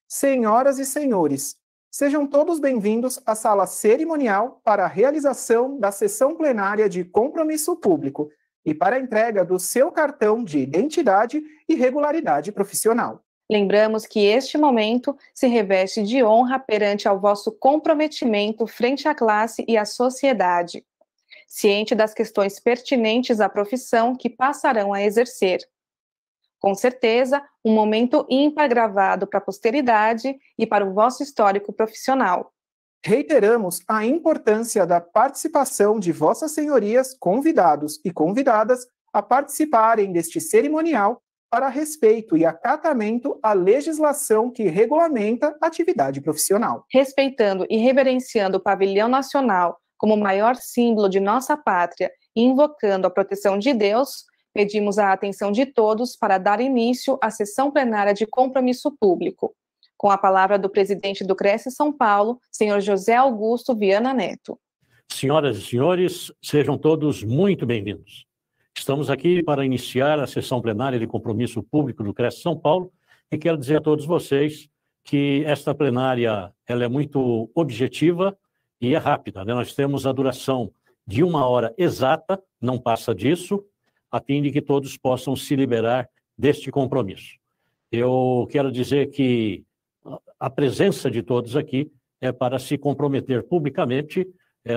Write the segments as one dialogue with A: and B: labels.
A: Senhoras e senhores, sejam todos bem-vindos à sala cerimonial para a realização da sessão plenária de compromisso público e para a entrega do seu cartão de identidade e regularidade profissional.
B: Lembramos que este momento se reveste de honra perante ao vosso comprometimento frente à classe e à sociedade, ciente das questões pertinentes à profissão que passarão a exercer. Com certeza, um momento ímpar gravado para a posteridade e para o vosso histórico profissional.
A: Reiteramos a importância da participação de vossas senhorias, convidados e convidadas, a participarem deste cerimonial para respeito e acatamento à legislação que regulamenta a atividade profissional.
B: Respeitando e reverenciando o pavilhão nacional como o maior símbolo de nossa pátria e invocando a proteção de Deus, pedimos a atenção de todos para dar início à sessão plenária de compromisso público. Com a palavra do presidente do Cresce São Paulo, senhor José Augusto Viana Neto.
C: Senhoras e senhores, sejam todos muito bem-vindos. Estamos aqui para iniciar a sessão plenária de compromisso público do Cresce São Paulo e quero dizer a todos vocês que esta plenária ela é muito objetiva e é rápida, né? Nós temos a duração de 1 hora exata, não passa disso, a fim de que todos possam se liberar deste compromisso. Eu quero dizer que a presença de todos aqui é para se comprometer publicamente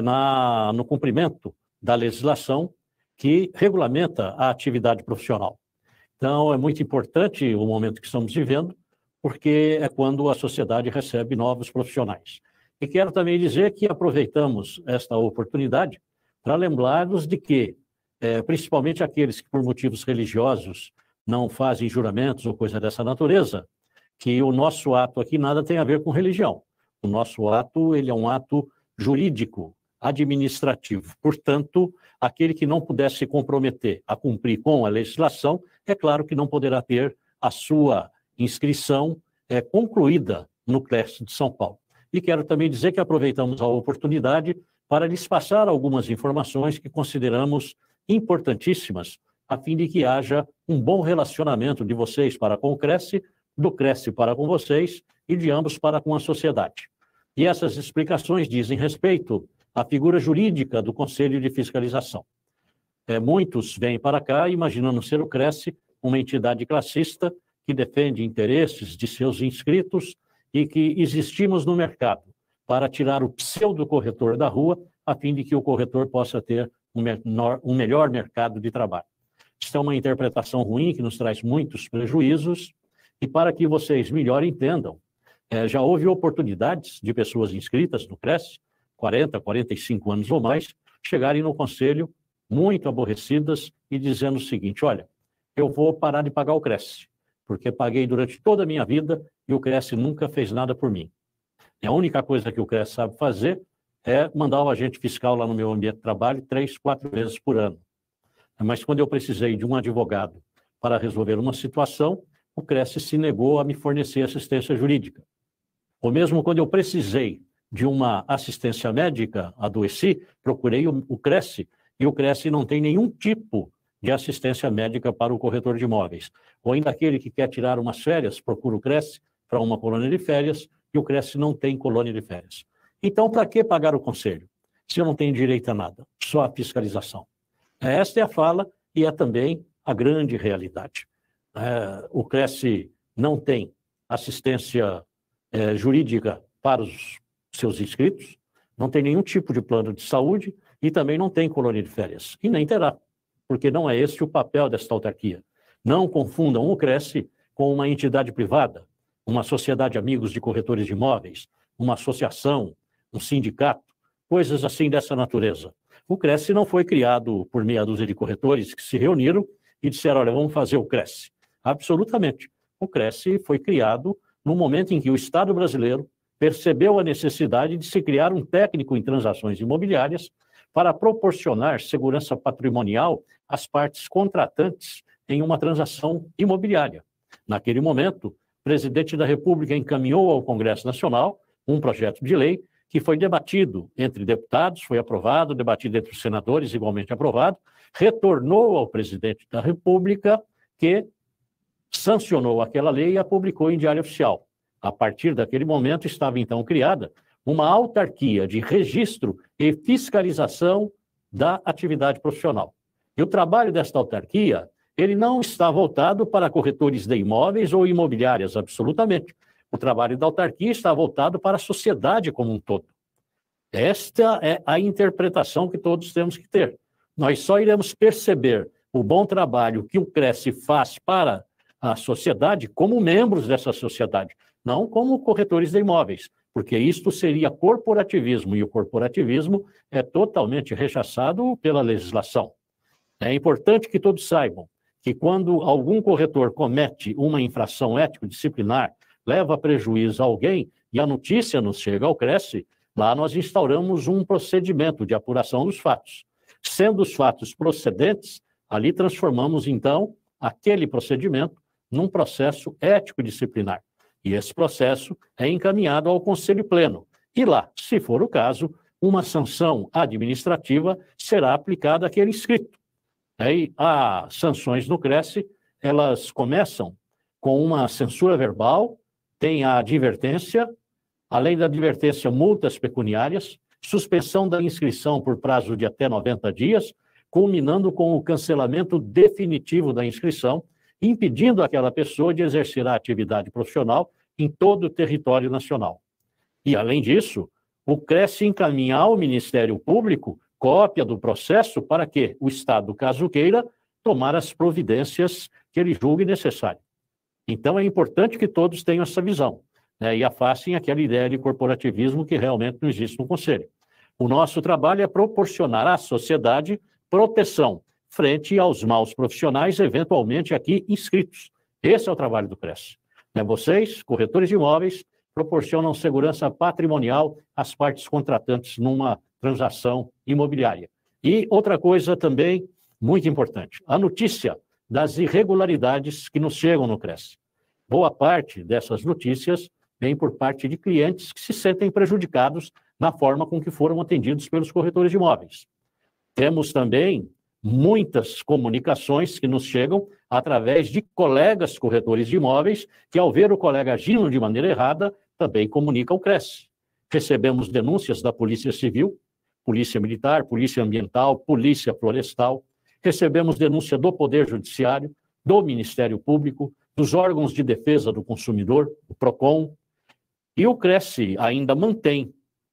C: no cumprimento da legislação que regulamenta a atividade profissional. Então, é muito importante o momento que estamos vivendo, porque é quando a sociedade recebe novos profissionais. E quero também dizer que aproveitamos esta oportunidade para lembrar-nos de que, principalmente aqueles que por motivos religiosos não fazem juramentos ou coisa dessa natureza, que o nosso ato aqui nada tem a ver com religião. O nosso ato, ele é um ato jurídico, administrativo. Portanto, aquele que não puder se comprometer a cumprir com a legislação, é claro que não poderá ter a sua inscrição concluída no Cresce de São Paulo. E quero também dizer que aproveitamos a oportunidade para lhes passar algumas informações que consideramos importantíssimas, a fim de que haja um bom relacionamento de vocês para com o Cresce, do Cresce para com vocês e de ambos para com a sociedade. E essas explicações dizem respeito à figura jurídica do Conselho de Fiscalização. Muitos vêm para cá imaginando ser o Cresce uma entidade classista que defende interesses de seus inscritos e que existimos no mercado para tirar o pseudo-corretor da rua, a fim de que o corretor possa ter um melhor mercado de trabalho. Isso é uma interpretação ruim que nos traz muitos prejuízos e para que vocês melhor entendam, já houve oportunidades de pessoas inscritas no Cresce, 40, 45 anos ou mais, chegarem no conselho muito aborrecidas e dizendo o seguinte: olha, eu vou parar de pagar o Cresce, porque paguei durante toda a minha vida e o Cresce nunca fez nada por mim. E a única coisa que o Cresce sabe fazer é mandar o agente fiscal lá no meu ambiente de trabalho 3, 4 vezes por ano. Mas quando eu precisei de um advogado para resolver uma situação, o Cresce se negou a me fornecer assistência jurídica. Ou mesmo quando eu precisei de uma assistência médica, adoeci, procurei o Cresce, e o Cresce não tem nenhum tipo de assistência médica para o corretor de imóveis. Ou ainda aquele que quer tirar umas férias, procura o Cresce para uma colônia de férias, e o Cresce não tem colônia de férias. Então, para que pagar o conselho, se eu não tenho direito a nada? Só a fiscalização. Esta é a fala e é também a grande realidade. O Cresce não tem assistência jurídica para os seus inscritos, não tem nenhum tipo de plano de saúde e também não tem colônia de férias. E nem terá, porque não é esse o papel desta autarquia. Não confundam o Cresce com uma entidade privada, uma sociedade de amigos de corretores de imóveis, uma associação, um sindicato, coisas assim dessa natureza. O Cresce não foi criado por meia dúzia de corretores que se reuniram e disseram: olha, vamos fazer o Cresce. Absolutamente. O Cresce foi criado no momento em que o Estado brasileiro percebeu a necessidade de se criar um técnico em transações imobiliárias para proporcionar segurança patrimonial às partes contratantes em uma transação imobiliária. Naquele momento, o presidente da República encaminhou ao Congresso Nacional um projeto de lei que foi debatido entre deputados, foi aprovado, debatido entre os senadores, igualmente aprovado, retornou ao presidente da República, que sancionou aquela lei e a publicou em Diário Oficial. A partir daquele momento, estava então criada uma autarquia de registro e fiscalização da atividade profissional. E o trabalho desta autarquia, ele não está voltado para corretores de imóveis ou imobiliárias, absolutamente. O trabalho da autarquia está voltado para a sociedade como um todo. Esta é a interpretação que todos temos que ter. Nós só iremos perceber o bom trabalho que o Cresce faz para a sociedade como membros dessa sociedade, não como corretores de imóveis, porque isto seria corporativismo, e o corporativismo é totalmente rechaçado pela legislação. É importante que todos saibam que quando algum corretor comete uma infração ético-disciplinar, leva prejuízo a alguém e a notícia nos chega ao Cresce, lá nós instauramos um procedimento de apuração dos fatos. Sendo os fatos procedentes, ali transformamos, então, aquele procedimento num processo ético-disciplinar. E esse processo é encaminhado ao Conselho Pleno. E lá, se for o caso, uma sanção administrativa será aplicada àquele inscrito. Aí, as sanções no Cresce, elas começam com uma censura verbal, tem a advertência, além da advertência, multas pecuniárias, suspensão da inscrição por prazo de até 90 dias, culminando com o cancelamento definitivo da inscrição, impedindo aquela pessoa de exercer a atividade profissional em todo o território nacional. E, além disso, o Cresce encaminha ao Ministério Público cópia do processo para que o Estado, caso queira, tomar as providências que ele julgue necessário. Então, é importante que todos tenham essa visão, né, e afastem aquela ideia de corporativismo que realmente não existe no Conselho. O nosso trabalho é proporcionar à sociedade proteção frente aos maus profissionais, eventualmente aqui inscritos. Esse é o trabalho do Cresce. Né, vocês, corretores de imóveis, proporcionam segurança patrimonial às partes contratantes numa transação imobiliária. E outra coisa também muito importante, a notícia das irregularidades que nos chegam no Cresce. Boa parte dessas notícias vem por parte de clientes que se sentem prejudicados na forma com que foram atendidos pelos corretores de imóveis. Temos também muitas comunicações que nos chegam através de colegas corretores de imóveis que, ao ver o colega agindo de maneira errada, também comunicam ao Cresce. Recebemos denúncias da Polícia Civil, Polícia Militar, Polícia Ambiental, Polícia Florestal. Recebemos denúncia do Poder Judiciário, do Ministério Público, dos órgãos de defesa do consumidor, o PROCON. E o Cresce ainda mantém,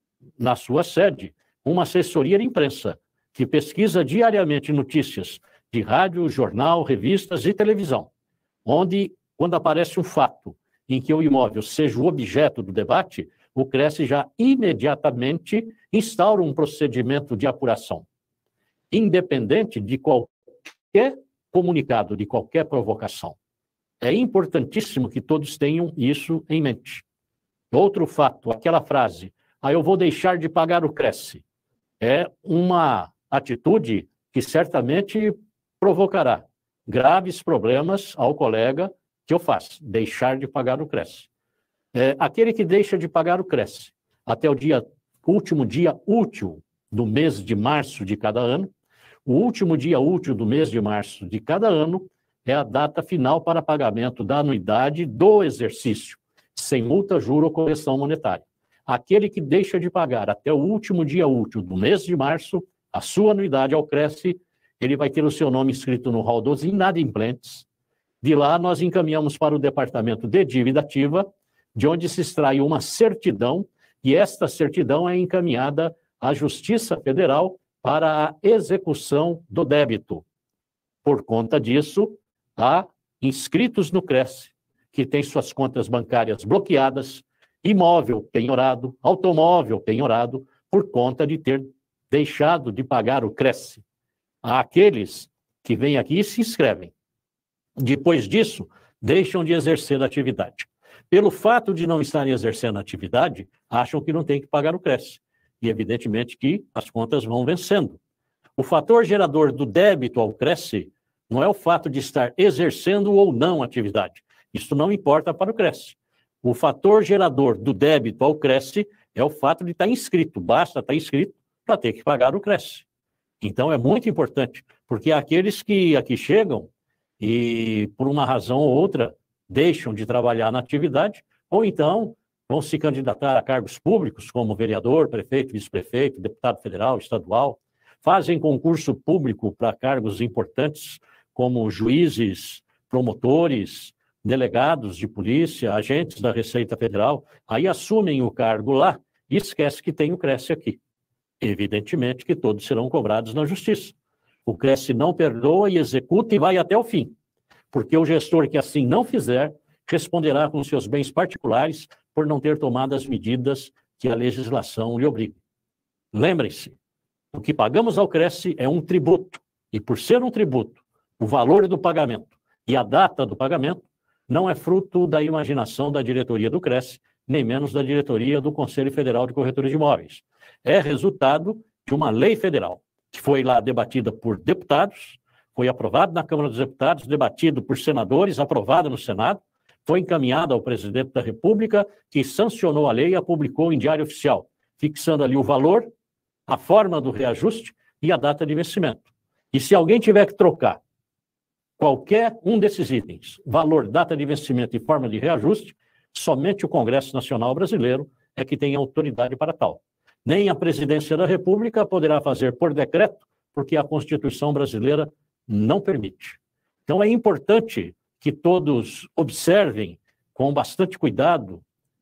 C: na sua sede, uma assessoria de imprensa, que pesquisa diariamente notícias de rádio, jornal, revistas e televisão, onde, quando aparece um fato em que o imóvel seja o objeto do debate, o Cresce já imediatamente instaura um procedimento de apuração, independente de qualquer comunicado, de qualquer provocação. É importantíssimo que todos tenham isso em mente. Outro fato, aquela frase, eu vou deixar de pagar o Cresce, é uma atitude que certamente provocará graves problemas ao colega que eu faço, deixar de pagar o Cresce. Aquele que deixa de pagar o Cresce até o último dia útil do mês de março de cada ano, o último dia útil do mês de março de cada ano é a data final para pagamento da anuidade do exercício, sem multa, juro ou correção monetária. Aquele que deixa de pagar até o último dia útil do mês de março a sua anuidade ao Cresce, ele vai ter o seu nome escrito no rol dos inadimplentes. De lá, nós encaminhamos para o Departamento de Dívida Ativa, de onde se extrai uma certidão, e esta certidão é encaminhada à Justiça Federal para a execução do débito. Por conta disso, há inscritos no Cresce, que têm suas contas bancárias bloqueadas, imóvel penhorado, automóvel penhorado, por conta de ter deixado de pagar o Cresce. Há aqueles que vêm aqui e se inscrevem. Depois disso, deixam de exercer a atividade. Pelo fato de não estarem exercendo a atividade, acham que não tem que pagar o Cresce. E, evidentemente, que as contas vão vencendo. O fator gerador do débito ao Cresce não é o fato de estar exercendo ou não a atividade. Isso não importa para o Cresce. O fator gerador do débito ao Cresce é o fato de estar inscrito. Basta estar inscrito para ter que pagar o Cresce. Então, é muito importante, porque aqueles que aqui chegam e, por uma razão ou outra, deixam de trabalhar na atividade, ou então vão se candidatar a cargos públicos, como vereador, prefeito, vice-prefeito, deputado federal, estadual, fazem concurso público para cargos importantes, como juízes, promotores, delegados de polícia, agentes da Receita Federal, aí assumem o cargo lá e esquece que tem o Cresce aqui. Evidentemente que todos serão cobrados na justiça. O Cresce não perdoa e executa e vai até o fim, porque o gestor que assim não fizer responderá com seus bens particulares por não ter tomado as medidas que a legislação lhe obriga. Lembrem-se, o que pagamos ao Cresce é um tributo, e por ser um tributo, o valor do pagamento e a data do pagamento não é fruto da imaginação da diretoria do Cresce, nem menos da diretoria do Conselho Federal de Corretores de Imóveis. É resultado de uma lei federal, que foi lá debatida por deputados, foi aprovada na Câmara dos Deputados, debatido por senadores, aprovada no Senado, foi encaminhada ao presidente da República, que sancionou a lei e a publicou em Diário Oficial, fixando ali o valor, a forma do reajuste e a data de vencimento. E se alguém tiver que trocar qualquer um desses itens, valor, data de vencimento e forma de reajuste, somente o Congresso Nacional Brasileiro é que tem autoridade para tal. Nem a Presidência da República poderá fazer por decreto, porque a Constituição brasileira não permite. Então é importante que todos observem com bastante cuidado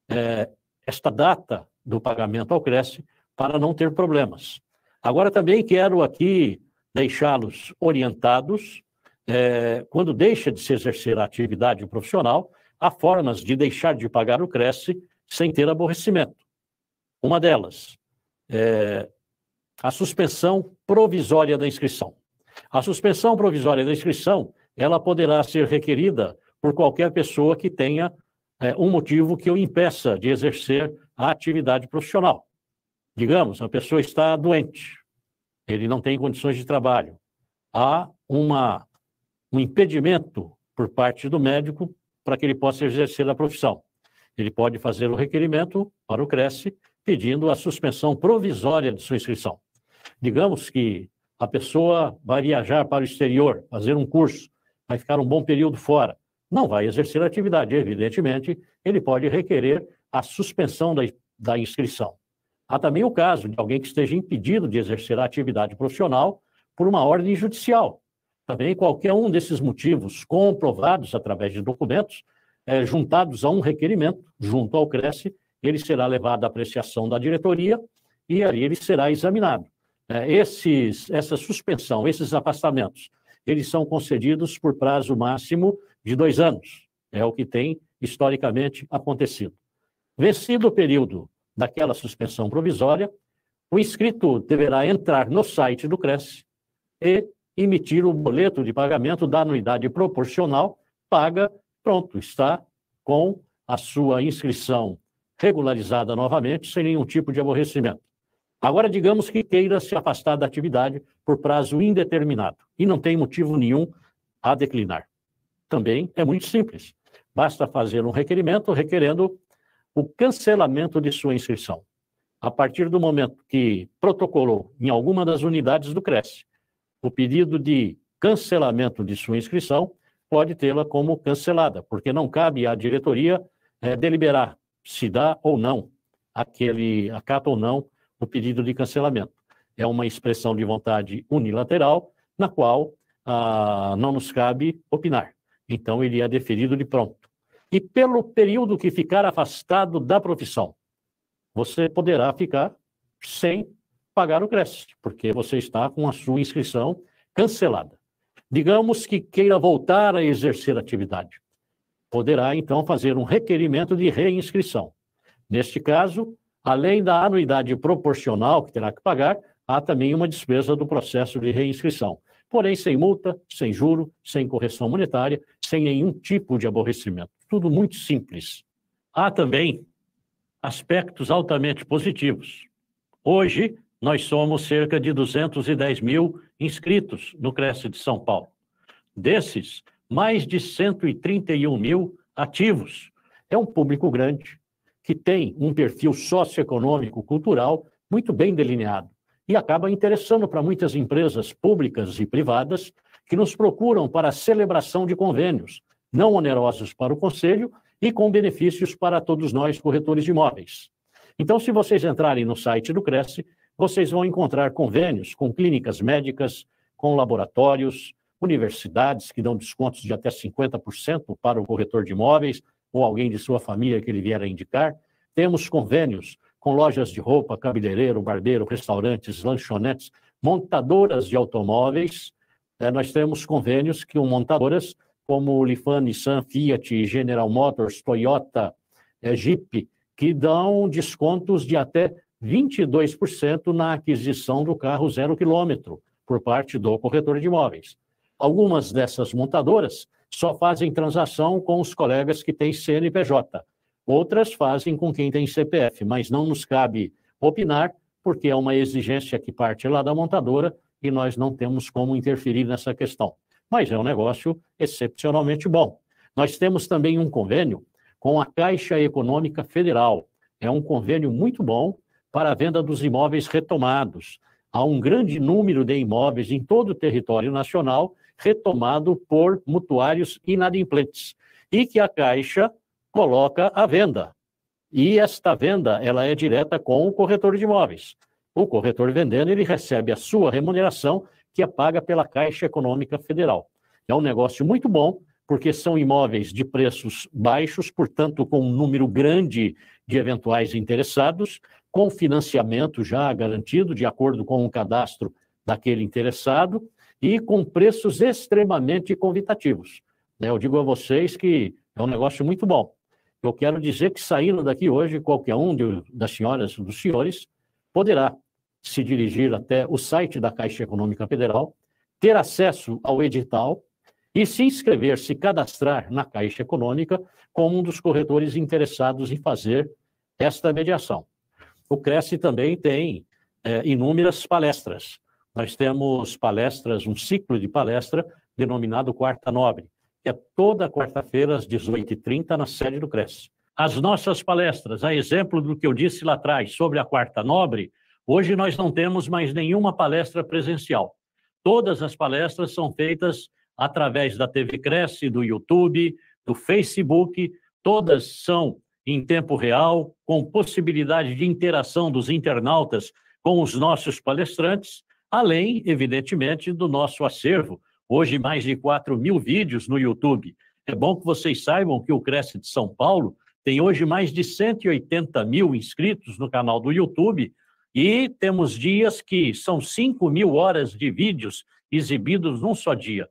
C: esta data do pagamento ao Cresce para não ter problemas. Agora também quero aqui deixá-los orientados, quando deixa de se exercer a atividade profissional, há formas de deixar de pagar o Cresce sem ter aborrecimento. Uma delas é a suspensão provisória da inscrição. A suspensão provisória da inscrição, ela poderá ser requerida por qualquer pessoa que tenha um motivo que o impeça de exercer a atividade profissional. Digamos, a pessoa está doente, ele não tem condições de trabalho. Há um impedimento por parte do médico para que ele possa exercer a profissão. Ele pode fazer o requerimento para o Cresce pedindo a suspensão provisória de sua inscrição. Digamos que a pessoa vai viajar para o exterior, fazer um curso, vai ficar um bom período fora, não vai exercer a atividade. Evidentemente, ele pode requerer a suspensão da inscrição. Há também o caso de alguém que esteja impedido de exercer a atividade profissional por uma ordem judicial. Também qualquer um desses motivos comprovados através de documentos, juntados a um requerimento junto ao Cresce, ele será levado à apreciação da diretoria e ali ele será examinado. Essa suspensão, esses afastamentos, eles são concedidos por prazo máximo de 2 anos. É o que tem historicamente acontecido. Vencido o período daquela suspensão provisória, o inscrito deverá entrar no site do Cresce e emitir o boleto de pagamento da anuidade proporcional, paga, pronto, está com a sua inscrição regularizada novamente, sem nenhum tipo de aborrecimento. Agora, digamos que queira se afastar da atividade por prazo indeterminado e não tem motivo nenhum a declinar. Também é muito simples. Basta fazer um requerimento requerendo o cancelamento de sua inscrição. A partir do momento que protocolou em alguma das unidades do Cresce o pedido de cancelamento de sua inscrição, pode tê-la como cancelada, porque não cabe à diretoria deliberar se dá ou não acata ou não o pedido de cancelamento. É uma expressão de vontade unilateral, na qual não nos cabe opinar. Então, ele é deferido de pronto. E pelo período que ficar afastado da profissão, você poderá ficar sem pagar o Cresce, porque você está com a sua inscrição cancelada. Digamos que queira voltar a exercer a atividade. Poderá, então, fazer um requerimento de reinscrição. Neste caso, além da anuidade proporcional que terá que pagar, há também uma despesa do processo de reinscrição. Porém, sem multa, sem juro, sem correção monetária, sem nenhum tipo de aborrecimento. Tudo muito simples. Há também aspectos altamente positivos. Hoje, nós somos cerca de 210 mil inscritos no Cresce de São Paulo. Desses, mais de 131 mil ativos. É um público grande, que tem um perfil socioeconômico, cultural, muito bem delineado. E acaba interessando para muitas empresas públicas e privadas que nos procuram para a celebração de convênios, não onerosos para o Conselho e com benefícios para todos nós, corretores de imóveis. Então, se vocês entrarem no site do Cresce, vocês vão encontrar convênios com clínicas médicas, com laboratórios, universidades que dão descontos de até 50% para o corretor de imóveis ou alguém de sua família que ele vier a indicar. Temos convênios com lojas de roupa, cabeleireiro, barbeiro, restaurantes, lanchonetes, montadoras de automóveis. Nós temos convênios com montadoras como Lifan, Nissan, Fiat, General Motors, Toyota, Jeep, que dão descontos de até 22% na aquisição do carro 0 km por parte do corretor de imóveis. Algumas dessas montadoras só fazem transação com os colegas que têm CNPJ. Outras fazem com quem tem CPF, mas não nos cabe opinar, porque é uma exigência que parte lá da montadora e nós não temos como interferir nessa questão. Mas é um negócio excepcionalmente bom. Nós temos também um convênio com a Caixa Econômica Federal. É um convênio muito bom para a venda dos imóveis retomados. Há um grande número de imóveis em todo o território nacional retomado por mutuários inadimplentes e que a Caixa coloca à venda. E esta venda ela é direta com o corretor de imóveis. O corretor vendendo, ele recebe a sua remuneração, que é paga pela Caixa Econômica Federal. É um negócio muito bom, porque são imóveis de preços baixos, portanto, com um número grande de eventuais interessados, com financiamento já garantido, de acordo com o cadastro daquele interessado, e com preços extremamente convidativos. Eu digo a vocês que é um negócio muito bom. Eu quero dizer que, saindo daqui hoje, qualquer um das senhoras e dos senhores poderá se dirigir até o site da Caixa Econômica Federal, ter acesso ao edital e se inscrever, se cadastrar na Caixa Econômica como um dos corretores interessados em fazer esta mediação. O Cresce também tem inúmeras palestras. Nós temos palestras, um ciclo de palestra denominado Quarta Nobre, que é toda quarta-feira às 18h30 na sede do Cresce. As nossas palestras, a exemplo do que eu disse lá atrás sobre a Quarta Nobre, hoje nós não temos mais nenhuma palestra presencial. Todas as palestras são feitas através da TV Cresce, do YouTube, do Facebook, todas são em tempo real, com possibilidade de interação dos internautas com os nossos palestrantes, além, evidentemente, do nosso acervo. Hoje, mais de 4.000 vídeos no YouTube. É bom que vocês saibam que o Cresce de São Paulo tem hoje mais de 180.000 inscritos no canal do YouTube e temos dias que são 5.000 horas de vídeos exibidos num só dia.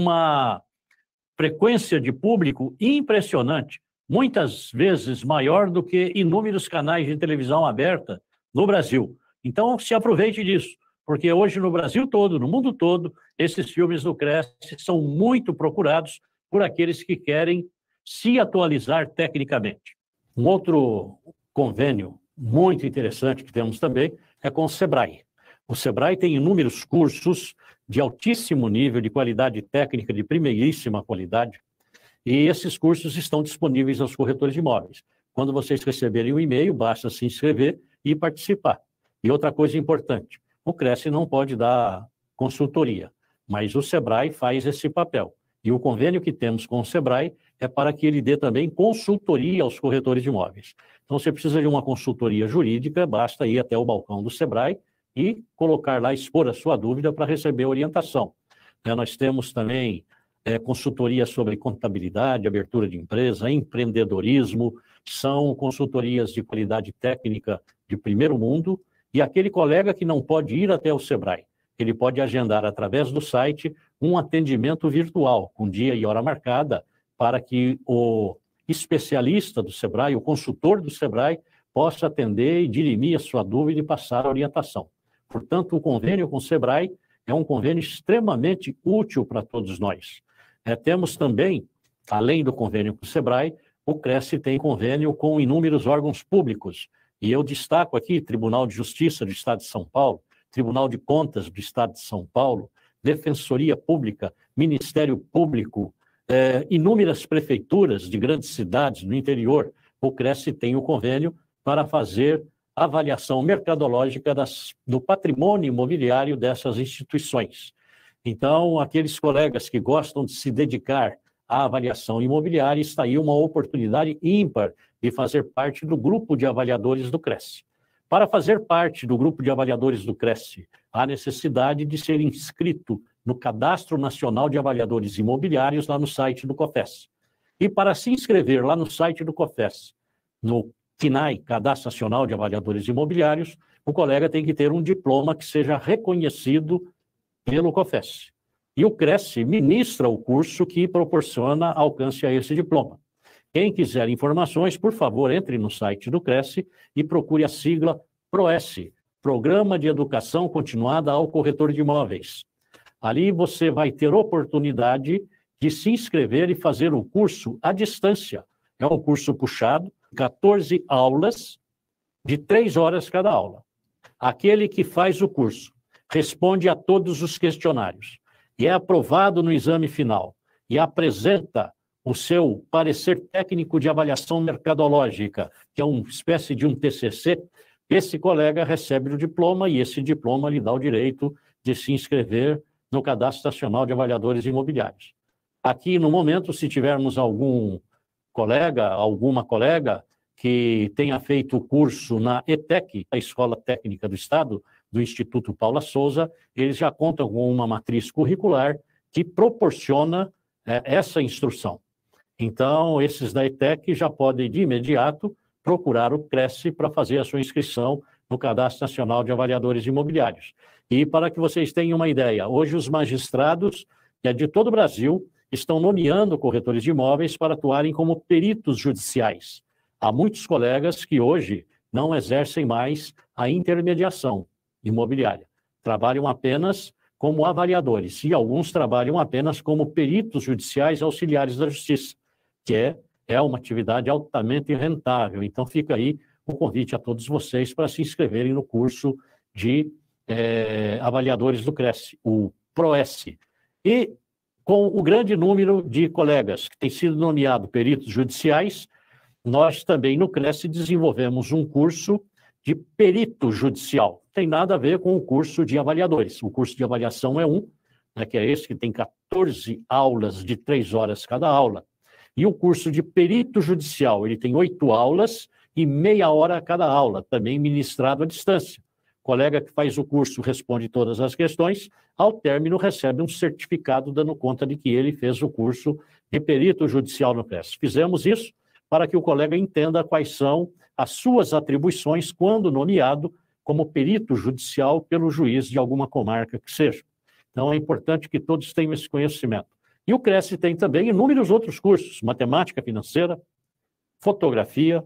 C: Uma frequência de público impressionante, muitas vezes maior do que inúmeros canais de televisão aberta no Brasil. Então, se aproveite disso, porque hoje no Brasil todo, no mundo todo, esses filmes do Cresce são muito procurados por aqueles que querem se atualizar tecnicamente. Um outro convênio muito interessante que temos também é com o Sebrae. O Sebrae tem inúmeros cursos de altíssimo nível, de qualidade técnica, de primeiríssima qualidade, e esses cursos estão disponíveis aos corretores de imóveis. Quando vocês receberem o e-mail, basta se inscrever e participar. E outra coisa importante, o Cresce não pode dar consultoria, mas o Sebrae faz esse papel. E o convênio que temos com o Sebrae é para que ele dê também consultoria aos corretores de imóveis. Então, você precisa de uma consultoria jurídica, basta ir até o balcão do Sebrae e colocar lá, expor a sua dúvida para receber orientação. Nós temos também consultoria sobre contabilidade, abertura de empresa, empreendedorismo, são consultorias de qualidade técnica de primeiro mundo, e aquele colega que não pode ir até o Sebrae, ele pode agendar através do site um atendimento virtual, com dia e hora marcada, para que o especialista do Sebrae, o consultor do Sebrae, possa atender e dirimir a sua dúvida e passar a orientação. Portanto, o convênio com o Sebrae é um convênio extremamente útil para todos nós. Temos também, além do convênio com o Sebrae, o Cresce tem convênio com inúmeros órgãos públicos. E eu destaco aqui Tribunal de Justiça do Estado de São Paulo, Tribunal de Contas do Estado de São Paulo, Defensoria Pública, Ministério Público, inúmeras prefeituras de grandes cidades no interior. O Cresce tem o convênio para fazer avaliação mercadológica do patrimônio imobiliário dessas instituições. Então, aqueles colegas que gostam de se dedicar à avaliação imobiliária, está aí uma oportunidade ímpar de fazer parte do grupo de avaliadores do Cresce. Para fazer parte do grupo de avaliadores do Cresce, há necessidade de ser inscrito no Cadastro Nacional de Avaliadores Imobiliários, lá no site do COFES. E para se inscrever lá no site do COFES, no CNAI, Cadastro Nacional de Avaliadores Imobiliários, o colega tem que ter um diploma que seja reconhecido pelo COFES. E o Cresce ministra o curso que proporciona alcance a esse diploma. Quem quiser informações, por favor, entre no site do Cresce e procure a sigla PROES, Programa de Educação Continuada ao Corretor de Imóveis. Ali você vai ter oportunidade de se inscrever e fazer o curso à distância. É um curso puxado, 14 aulas, de 3 horas cada aula. Aquele que faz o curso responde a todos os questionários e é aprovado no exame final e apresenta o seu parecer técnico de avaliação mercadológica, que é uma espécie de um TCC, esse colega recebe o diploma e esse diploma lhe dá o direito de se inscrever no Cadastro Nacional de Avaliadores Imobiliários. Aqui, no momento, se tivermos algum colega, alguma colega que tenha feito o curso na ETEC, a Escola Técnica do Estado, do Instituto Paula Souza, eles já contam com uma matriz curricular que proporciona essa instrução. Então, esses da ETEC já podem, de imediato, procurar o Cresce para fazer a sua inscrição no Cadastro Nacional de Avaliadores Imobiliários. E para que vocês tenham uma ideia, hoje os magistrados de todo o Brasil estão nomeando corretores de imóveis para atuarem como peritos judiciais. Há muitos colegas que hoje não exercem mais a intermediação imobiliária. Trabalham apenas como avaliadores e alguns trabalham apenas como peritos judiciais auxiliares da justiça, que é uma atividade altamente rentável. Então fica aí o convite a todos vocês para se inscreverem no curso de avaliadores do Cresce, o PROES. E com o grande número de colegas que têm sido nomeados peritos judiciais, nós também no Cresce desenvolvemos um curso de perito judicial. Tem nada a ver com o curso de avaliadores. O curso de avaliação é que é esse que tem 14 aulas de 3 horas cada aula. E o curso de perito judicial, ele tem 8 aulas e meia hora cada aula, também ministrado à distância. O colega que faz o curso responde todas as questões, ao término recebe um certificado dando conta de que ele fez o curso de perito judicial no Cresce. Fizemos isso para que o colega entenda quais são as suas atribuições quando nomeado como perito judicial pelo juiz de alguma comarca que seja. Então, é importante que todos tenham esse conhecimento. E o Cresce tem também inúmeros outros cursos, matemática financeira, fotografia,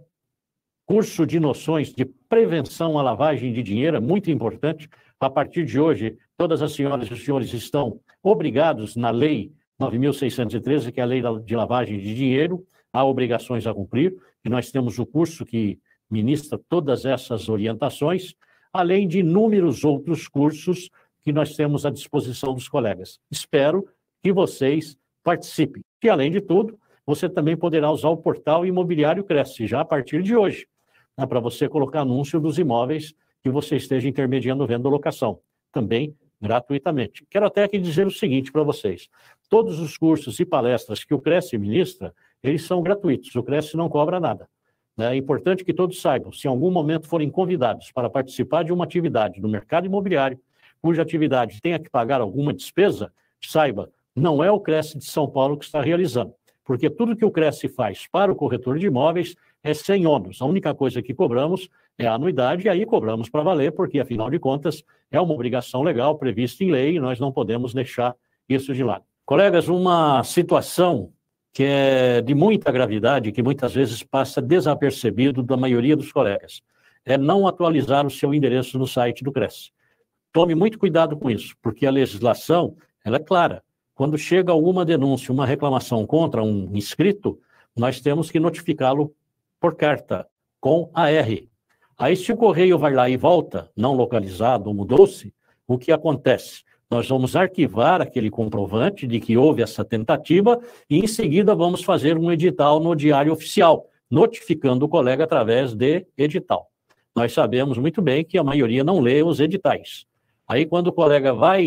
C: curso de noções de prevenção à lavagem de dinheiro, é muito importante. A partir de hoje, todas as senhoras e os senhores estão obrigados na Lei 9.613, que é a Lei de Lavagem de Dinheiro, há obrigações a cumprir, e nós temos o curso que ministra todas essas orientações, além de inúmeros outros cursos que nós temos à disposição dos colegas. Espero que vocês participem. E, além de tudo, você também poderá usar o portal Imobiliário Cresce, já a partir de hoje, para você colocar anúncio dos imóveis que você esteja intermediando venda ou locação, também gratuitamente. Quero até aqui dizer o seguinte para vocês, todos os cursos e palestras que o Cresce ministra, eles são gratuitos, o Cresce não cobra nada. É importante que todos saibam, se em algum momento forem convidados para participar de uma atividade no mercado imobiliário, cuja atividade tenha que pagar alguma despesa, saiba, não é o Cresce de São Paulo que está realizando, porque tudo que o Cresce faz para o corretor de imóveis é sem ônus. A única coisa que cobramos é a anuidade, e aí cobramos para valer, porque, afinal de contas, é uma obrigação legal prevista em lei e nós não podemos deixar isso de lado. Colegas, uma situação que é de muita gravidade, que muitas vezes passa desapercebido da maioria dos colegas, é não atualizar o seu endereço no site do Cresce. Tome muito cuidado com isso, porque a legislação ela é clara. Quando chega alguma denúncia, uma reclamação contra um inscrito, nós temos que notificá-lo por carta, com AR. Aí, se o correio vai lá e volta, não localizado ou mudou-se, o que acontece? Nós vamos arquivar aquele comprovante de que houve essa tentativa e, em seguida, vamos fazer um edital no Diário Oficial, notificando o colega através de edital. Nós sabemos muito bem que a maioria não lê os editais. Aí, quando o colega vai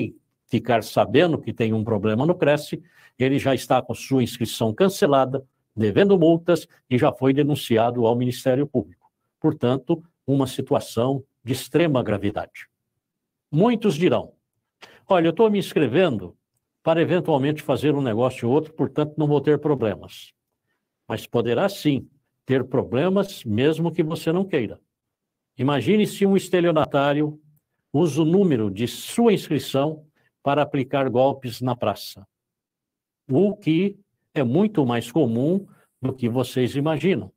C: ficar sabendo que tem um problema no Cresce, ele já está com sua inscrição cancelada, devendo multas e já foi denunciado ao Ministério Público. Portanto, uma situação de extrema gravidade. Muitos dirão, olha, eu estou me inscrevendo para eventualmente fazer um negócio ou outro, portanto não vou ter problemas. Mas poderá sim ter problemas mesmo que você não queira. Imagine se um estelionatário usa o número de sua inscrição para aplicar golpes na praça. O que é muito mais comum do que vocês imaginam.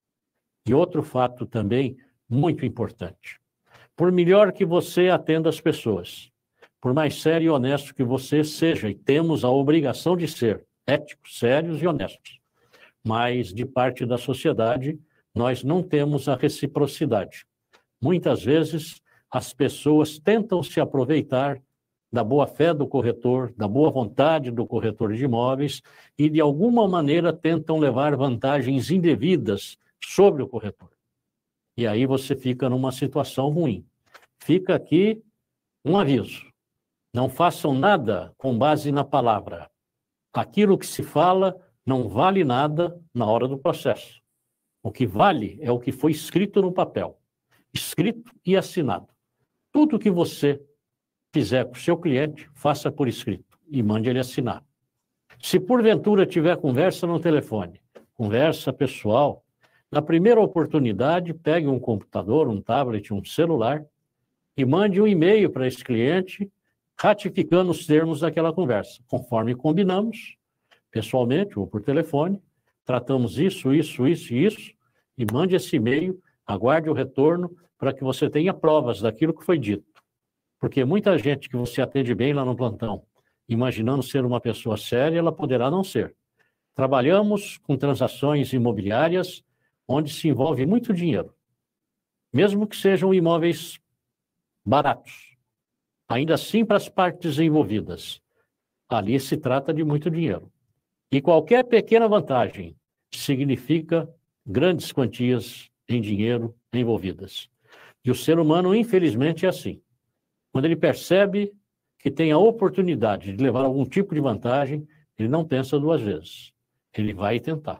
C: E outro fato também muito importante. Por melhor que você atenda as pessoas, por mais sério e honesto que você seja, e temos a obrigação de ser éticos, sérios e honestos, mas de parte da sociedade nós não temos a reciprocidade. Muitas vezes as pessoas tentam se aproveitar da boa-fé do corretor, da boa vontade do corretor de imóveis e, de alguma maneira, tentam levar vantagens indevidas sobre o corretor. E aí você fica numa situação ruim. Fica aqui um aviso. Não façam nada com base na palavra. Aquilo que se fala não vale nada na hora do processo. O que vale é o que foi escrito no papel. Escrito e assinado. Tudo que você fizer com o seu cliente, faça por escrito e mande ele assinar. Se porventura tiver conversa no telefone, conversa pessoal, na primeira oportunidade, pegue um computador, um tablet, um celular e mande um e-mail para esse cliente ratificando os termos daquela conversa, conforme combinamos, pessoalmente ou por telefone, tratamos isso, isso, isso e isso, e mande esse e-mail, aguarde o retorno para que você tenha provas daquilo que foi dito. Porque muita gente que você atende bem lá no plantão, imaginando ser uma pessoa séria, ela poderá não ser. Trabalhamos com transações imobiliárias onde se envolve muito dinheiro, mesmo que sejam imóveis baratos. Ainda assim, para as partes envolvidas, ali se trata de muito dinheiro. E qualquer pequena vantagem significa grandes quantias em dinheiro envolvidas. E o ser humano, infelizmente, é assim. Quando ele percebe que tem a oportunidade de levar algum tipo de vantagem, ele não pensa duas vezes. Ele vai tentar.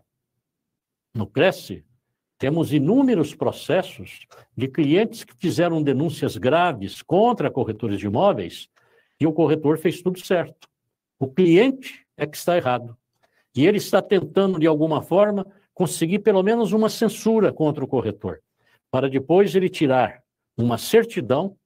C: No Cresce, temos inúmeros processos de clientes que fizeram denúncias graves contra corretores de imóveis e o corretor fez tudo certo. O cliente é que está errado. E ele está tentando, de alguma forma, conseguir pelo menos uma censura contra o corretor, para depois ele tirar uma certidão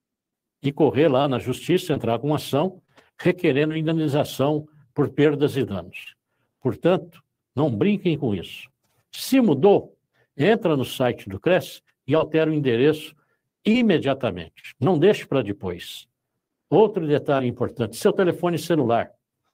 C: e correr lá na justiça, entrar com ação, requerendo indenização por perdas e danos. Portanto, não brinquem com isso. Se mudou, entra no site do Cresce e altera o endereço imediatamente. Não deixe para depois. Outro detalhe importante, seu telefone celular.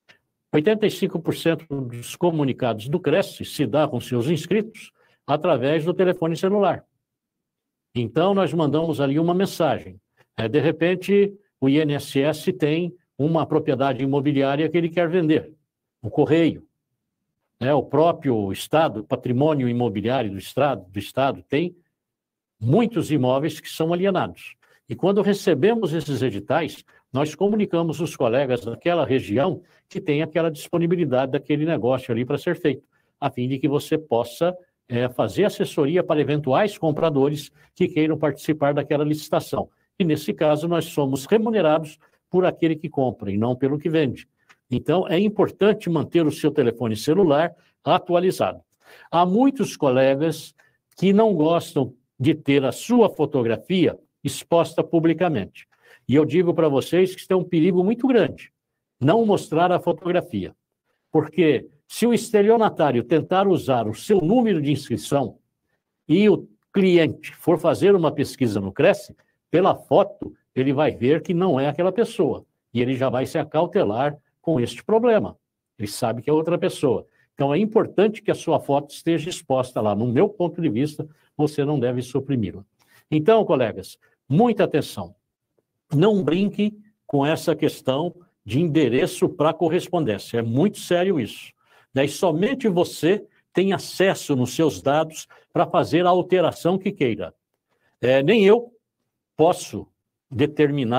C: 85% dos comunicados do Cresce se dá com seus inscritos através do telefone celular. Então, nós mandamos ali uma mensagem. De repente, o INSS tem uma propriedade imobiliária que ele quer vender, o correio. O próprio Estado, patrimônio imobiliário do Estado tem muitos imóveis que são alienados. E quando recebemos esses editais, nós comunicamos os colegas daquela região que tem aquela disponibilidade daquele negócio ali para ser feito, a fim de que você possa fazer assessoria para eventuais compradores que queiram participar daquela licitação. E, nesse caso, nós somos remunerados por aquele que compra e não pelo que vende. Então, é importante manter o seu telefone celular atualizado. Há muitos colegas que não gostam de ter a sua fotografia exposta publicamente. E eu digo para vocês que isso é um perigo muito grande, não mostrar a fotografia. Porque se o estelionatário tentar usar o seu número de inscrição e o cliente for fazer uma pesquisa no Cresce, pela foto, ele vai ver que não é aquela pessoa. E ele já vai se acautelar com este problema. Ele sabe que é outra pessoa. Então, é importante que a sua foto esteja exposta lá. No meu ponto de vista, você não deve suprimi-la. Então, colegas, muita atenção. Não brinque com essa questão de endereço para correspondência. É muito sério isso. Daí, somente você tem acesso nos seus dados para fazer a alteração que queira. Nem eu posso determinar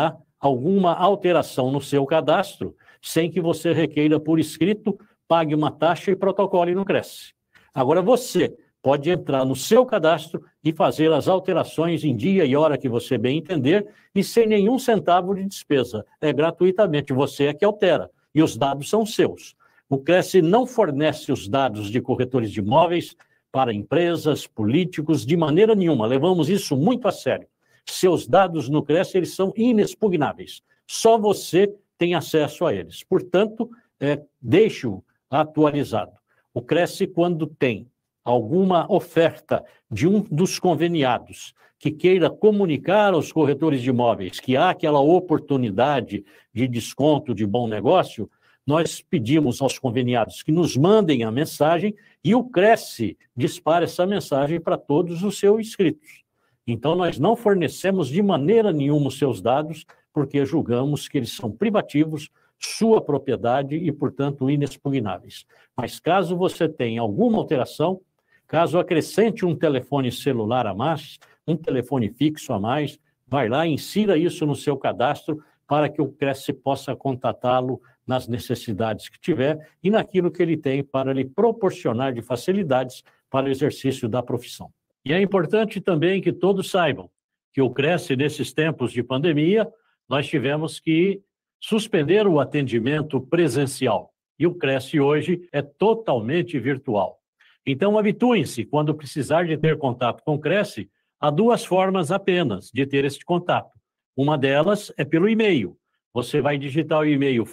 C: alguma alteração no seu cadastro sem que você requeira por escrito, pague uma taxa e protocole no Cresce. Agora você pode entrar no seu cadastro e fazer as alterações em dia e hora que você bem entender e sem nenhum centavo de despesa. É gratuitamente, você é que altera e os dados são seus. O Cresce não fornece os dados de corretores de imóveis para empresas, políticos, de maneira nenhuma. Levamos isso muito a sério. Seus dados no Cresce, eles são inexpugnáveis. Só você tem acesso a eles. Portanto, deixe-o atualizado. O Cresce, quando tem alguma oferta de um dos conveniados que queira comunicar aos corretores de imóveis que há aquela oportunidade de desconto, de bom negócio, nós pedimos aos conveniados que nos mandem a mensagem e o Cresce dispara essa mensagem para todos os seus inscritos. Então, nós não fornecemos de maneira nenhuma os seus dados, porque julgamos que eles são privativos, sua propriedade e, portanto, inexpugnáveis. Mas caso você tenha alguma alteração, caso acrescente um telefone celular a mais, um telefone fixo a mais, vai lá e insira isso no seu cadastro para que o Cresce possa contatá-lo nas necessidades que tiver e naquilo que ele tem para lhe proporcionar de facilidades para o exercício da profissão. E é importante também que todos saibam que o Cresce, nesses tempos de pandemia, nós tivemos que suspender o atendimento presencial. E o Cresce hoje é totalmente virtual. Então, habituem-se, quando precisar de ter contato com o Cresce, há duas formas apenas de ter este contato. Uma delas é pelo e-mail. Você vai digitar o e-mail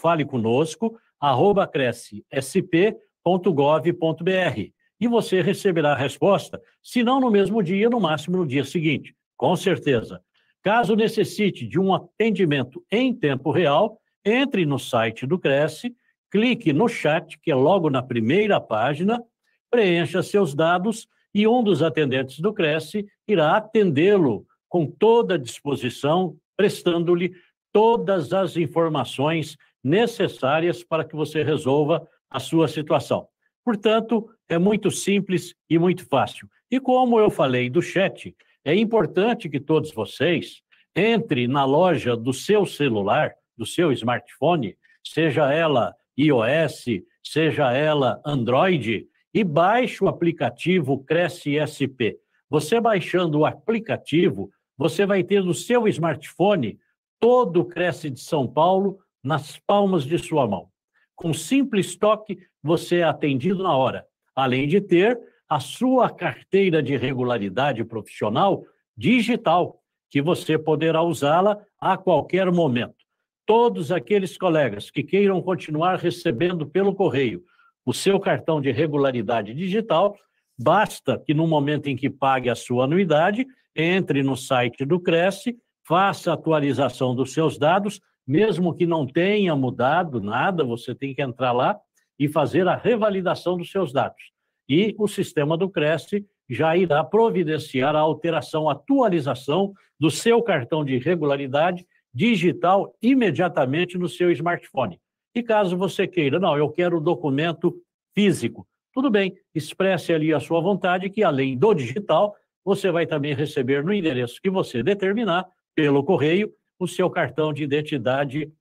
C: faleconosco@crescsp.gov.br e você receberá a resposta, se não no mesmo dia, no máximo no dia seguinte, com certeza. Caso necessite de um atendimento em tempo real, entre no site do Cresce, clique no chat, que é logo na primeira página, preencha seus dados e um dos atendentes do Cresce irá atendê-lo com toda a disposição, prestando-lhe todas as informações necessárias para que você resolva a sua situação. Portanto, é muito simples e muito fácil. E como eu falei do chat, é importante que todos vocês entrem na loja do seu celular, do seu smartphone, seja ela iOS, seja ela Android, e baixe o aplicativo Cresce SP. Você baixando o aplicativo, você vai ter no seu smartphone todo o Cresce de São Paulo nas palmas de sua mão. Com simples toque, você é atendido na hora, além de ter a sua carteira de regularidade profissional digital, que você poderá usá-la a qualquer momento. Todos aqueles colegas que queiram continuar recebendo pelo correio o seu cartão de regularidade digital, basta que no momento em que pague a sua anuidade, entre no site do Cresce, faça a atualização dos seus dados, mesmo que não tenha mudado nada, você tem que entrar lá e fazer a revalidação dos seus dados. E o sistema do Cresce já irá providenciar a alteração, a atualização do seu cartão de regularidade digital imediatamente no seu smartphone. E caso você queira, não, eu quero o documento físico, tudo bem, expresse ali a sua vontade que, além do digital, você vai também receber no endereço que você determinar, pelo correio, o seu cartão de identidade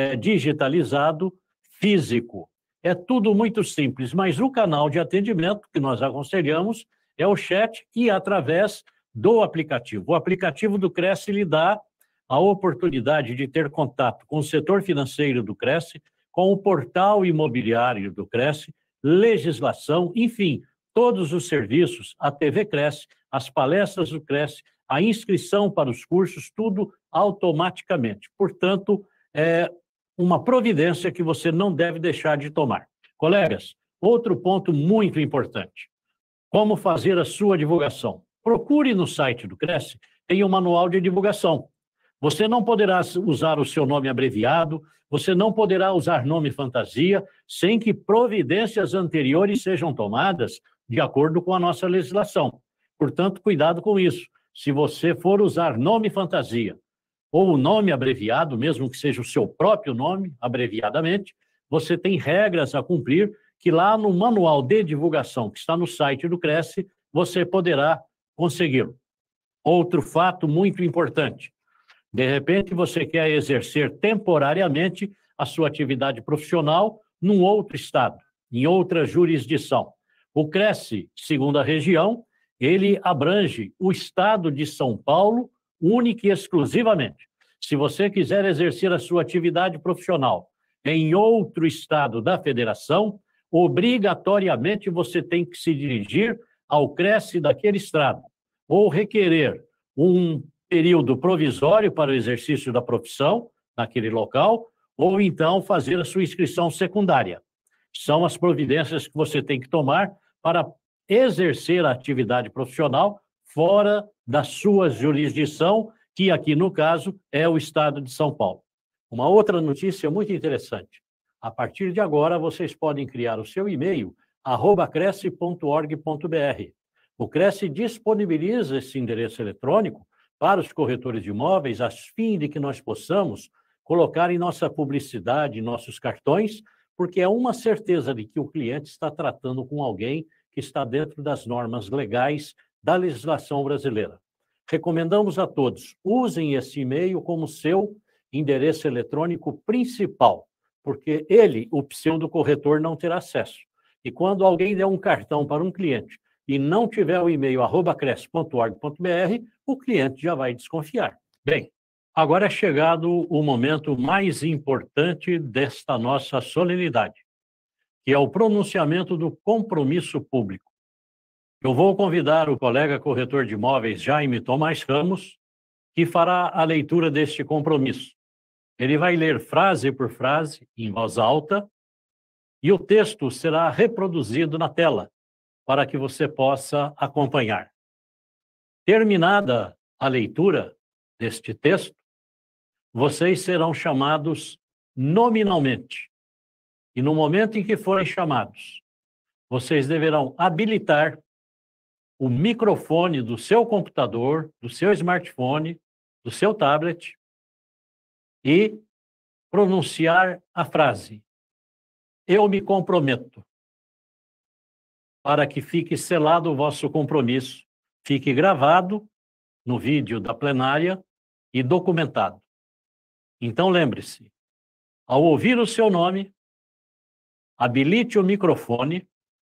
C: digitalizado físico. É tudo muito simples, mas o canal de atendimento que nós aconselhamos é o chat e através do aplicativo. O aplicativo do Cresce lhe dá a oportunidade de ter contato com o setor financeiro do Cresce, com o portal imobiliário do Cresce, legislação, enfim, todos os serviços, a TV Cresce, as palestras do Cresce, a inscrição para os cursos, tudo automaticamente. Portanto, é uma providência que você não deve deixar de tomar. Colegas, outro ponto muito importante. Como fazer a sua divulgação? Procure no site do Cresce, tem um manual de divulgação. Você não poderá usar o seu nome abreviado, você não poderá usar nome fantasia, sem que providências anteriores sejam tomadas de acordo com a nossa legislação. Portanto, cuidado com isso. Se você for usar nome fantasia ou o nome abreviado, mesmo que seja o seu próprio nome, abreviadamente, você tem regras a cumprir que lá no manual de divulgação que está no site do Cresce, você poderá consegui-lo. Outro fato muito importante. De repente, você quer exercer temporariamente a sua atividade profissional num outro estado, em outra jurisdição. O Cresce, segundo a região, ele abrange o estado de São Paulo única e exclusivamente. Se você quiser exercer a sua atividade profissional em outro estado da federação, obrigatoriamente você tem que se dirigir ao Cresce daquele estado, ou requerer um período provisório para o exercício da profissão naquele local, ou então fazer a sua inscrição secundária. São as providências que você tem que tomar para exercer a atividade profissional fora da sua jurisdição, que aqui, no caso, é o estado de São Paulo. Uma outra notícia muito interessante. A partir de agora, vocês podem criar o seu e-mail, @cresce.org.br. O Cresce disponibiliza esse endereço eletrônico para os corretores de imóveis, a fim de que nós possamos colocar em nossa publicidade, em nossos cartões, porque é uma certeza de que o cliente está tratando com alguém que está dentro das normas legais da legislação brasileira. Recomendamos a todos, usem esse e-mail como seu endereço eletrônico principal, porque ele, o pseudo-corretor, não terá acesso. E quando alguém der um cartão para um cliente e não tiver o e-mail @cresce.org.br, o cliente já vai desconfiar. Bem, agora é chegado o momento mais importante desta nossa solenidade, que é o pronunciamento do compromisso público. Eu vou convidar o colega corretor de imóveis, Jaime Tomás Ramos, que fará a leitura deste compromisso. Ele vai ler frase por frase, em voz alta, e o texto será reproduzido na tela, para que você possa acompanhar. Terminada a leitura deste texto, vocês serão chamados nominalmente. E no momento em que forem chamados, vocês deverão habilitar o microfone do seu computador, do seu smartphone, do seu tablet e pronunciar a frase: "Eu me comprometo", para que fique selado o vosso compromisso, fique gravado no vídeo da plenária e documentado. Então, lembre-se, ao ouvir o seu nome, habilite o microfone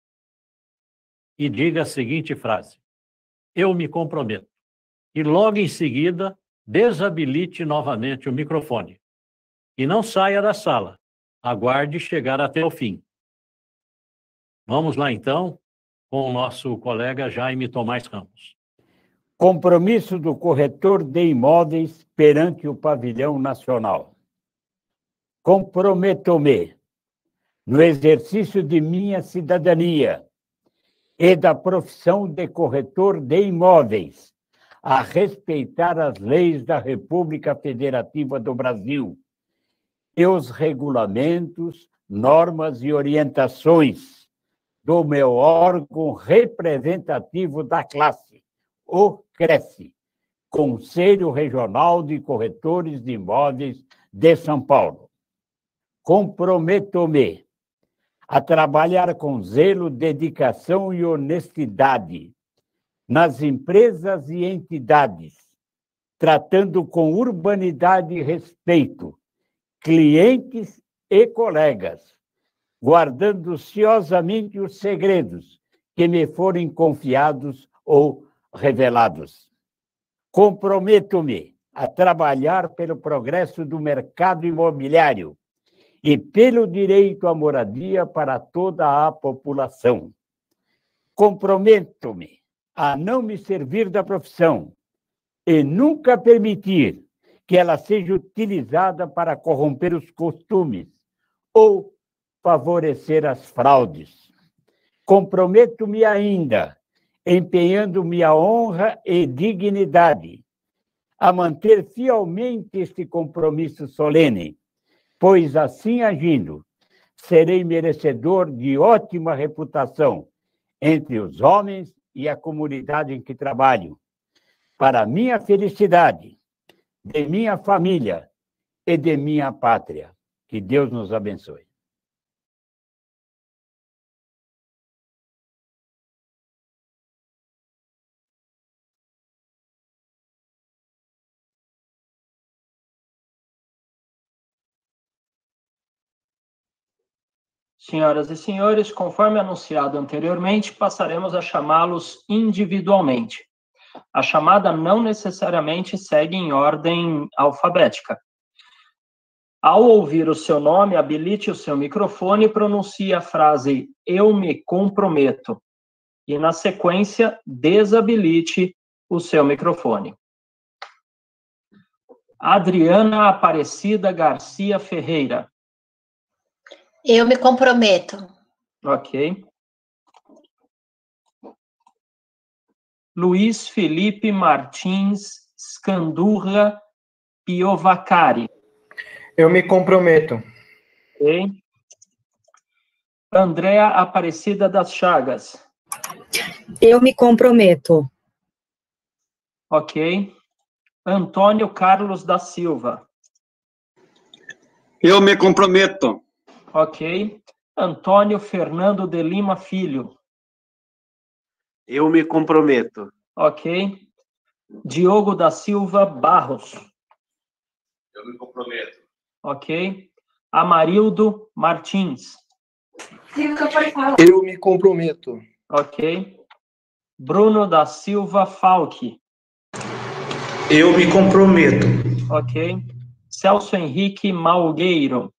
C: e diga a seguinte frase: "Eu me comprometo". E logo em seguida, desabilite novamente o microfone. E não saia da sala. Aguarde chegar até o fim. Vamos lá, então, com o nosso colega Jaime Tomás Ramos.
D: Compromisso do corretor de imóveis perante o pavilhão nacional. Comprometo-me, no exercício de minha cidadania e da profissão de corretor de imóveis, a respeitar as leis da República Federativa do Brasil e os regulamentos, normas e orientações do meu órgão representativo da classe, o Cresce, Conselho Regional de Corretores de Imóveis de São Paulo. Comprometo-me a trabalhar com zelo, dedicação e honestidade nas empresas e entidades, tratando com urbanidade e respeito clientes e colegas, guardando ciosamente os segredos que me forem confiados ou revelados. Comprometo-me a trabalhar pelo progresso do mercado imobiliário e pelo direito à moradia para toda a população. Comprometo-me a não me servir da profissão e nunca permitir que ela seja utilizada para corromper os costumes ou favorecer as fraudes. Comprometo-me ainda, empenhando minha honra e dignidade, a manter fielmente este compromisso solene, pois assim agindo, serei merecedor de ótima reputação entre os homens e a comunidade em que trabalho, para minha felicidade, de minha família e de minha pátria. Que Deus nos abençoe.
E: Senhoras e senhores, conforme anunciado anteriormente, passaremos a chamá-los individualmente. A chamada não necessariamente segue em ordem alfabética. Ao ouvir o seu nome, habilite o seu microfone e pronuncie a frase "Eu me comprometo". E, na sequência, desabilite o seu microfone. Adriana Aparecida Garcia Ferreira.
F: Eu me comprometo.
E: Ok. Luiz Felipe Martins Scandurra Piovacari.
G: Eu me comprometo.
E: Ok. Andréa Aparecida das Chagas.
H: Eu me comprometo.
E: Ok. Antônio Carlos da Silva.
I: Eu me comprometo.
E: Ok. Antônio Fernando de Lima Filho.
J: Eu me comprometo.
E: Ok. Diogo da Silva Barros.
J: Eu me comprometo.
E: Ok. Amarildo Martins.
G: Eu me comprometo.
E: Ok. Bruno da Silva Falque.
K: Eu me comprometo.
E: Ok. Celso Henrique Malgueiro.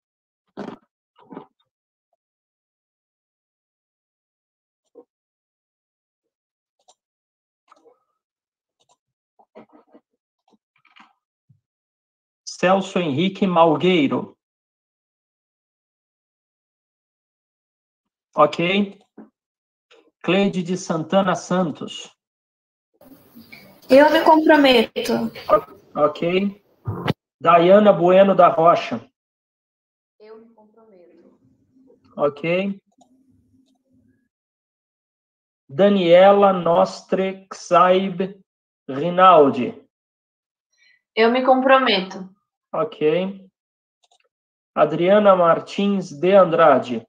E: Celso Henrique Malgueiro. Ok. Cleide de Santana Santos.
F: Eu me comprometo.
E: Ok. Daiana Bueno da Rocha.
B: Eu me comprometo.
E: Ok. Daniela Nostre Xaib Rinaldi.
B: Eu me comprometo.
E: Ok. Adriana Martins de Andrade.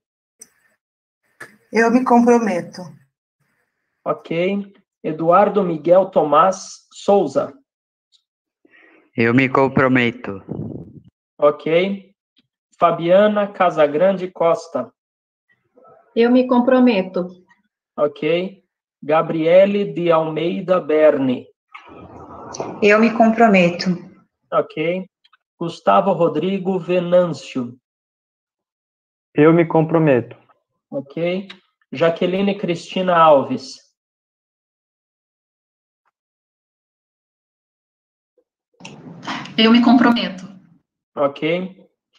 L: Eu me comprometo.
E: Ok. Eduardo Miguel Tomás Souza.
M: Eu me comprometo.
E: Ok. Fabiana Casagrande Costa.
B: Eu me comprometo.
E: Ok. Gabriele de Almeida Berni.
N: Eu me comprometo.
E: Ok. Gustavo Rodrigo Venâncio.
G: Eu me comprometo.
E: Ok. Jaqueline Cristina Alves.
F: Eu me comprometo.
E: Ok.